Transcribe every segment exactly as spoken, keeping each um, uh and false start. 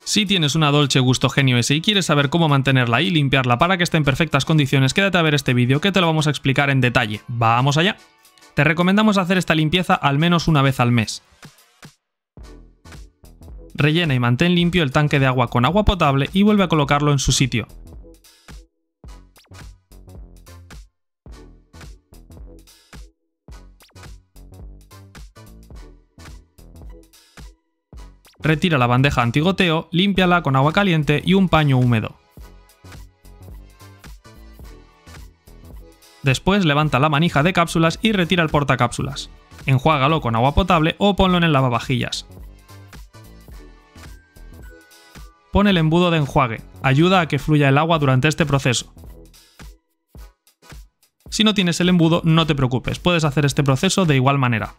Si tienes una Dolce Gusto Genio ese y quieres saber cómo mantenerla y limpiarla para que esté en perfectas condiciones, quédate a ver este vídeo que te lo vamos a explicar en detalle. ¡Vamos allá! Te recomendamos hacer esta limpieza al menos una vez al mes. Rellena y mantén limpio el tanque de agua con agua potable y vuelve a colocarlo en su sitio. Retira la bandeja antigoteo, límpiala con agua caliente y un paño húmedo. Después levanta la manija de cápsulas y retira el portacápsulas. Enjuágalo con agua potable o ponlo en el lavavajillas. Pon el embudo de enjuague, ayuda a que fluya el agua durante este proceso. Si no tienes el embudo, no te preocupes, puedes hacer este proceso de igual manera.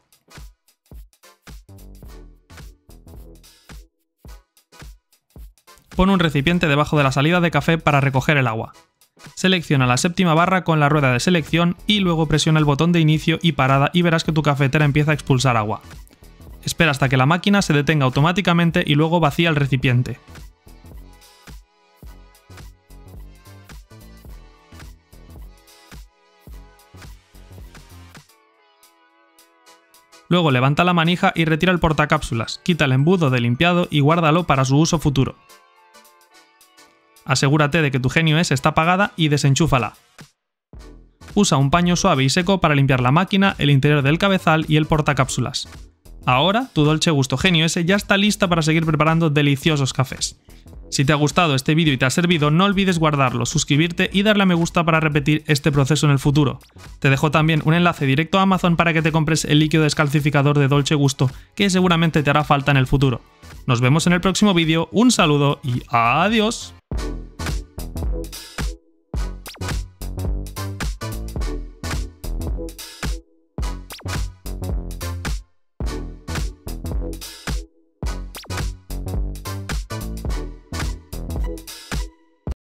Pon un recipiente debajo de la salida de café para recoger el agua. Selecciona la séptima barra con la rueda de selección y luego presiona el botón de inicio y parada y verás que tu cafetera empieza a expulsar agua. Espera hasta que la máquina se detenga automáticamente y luego vacía el recipiente. Luego levanta la manija y retira el portacápsulas, quita el embudo de limpiado y guárdalo para su uso futuro. Asegúrate de que tu Genio ese está apagada y desenchúfala. Usa un paño suave y seco para limpiar la máquina, el interior del cabezal y el portacápsulas. Ahora, tu Dolce Gusto Genio ese ya está lista para seguir preparando deliciosos cafés. Si te ha gustado este vídeo y te ha servido, no olvides guardarlo, suscribirte y darle a me gusta para repetir este proceso en el futuro. Te dejo también un enlace directo a Amazon para que te compres el líquido descalcificador de Dolce Gusto, que seguramente te hará falta en el futuro. Nos vemos en el próximo vídeo, un saludo y adiós.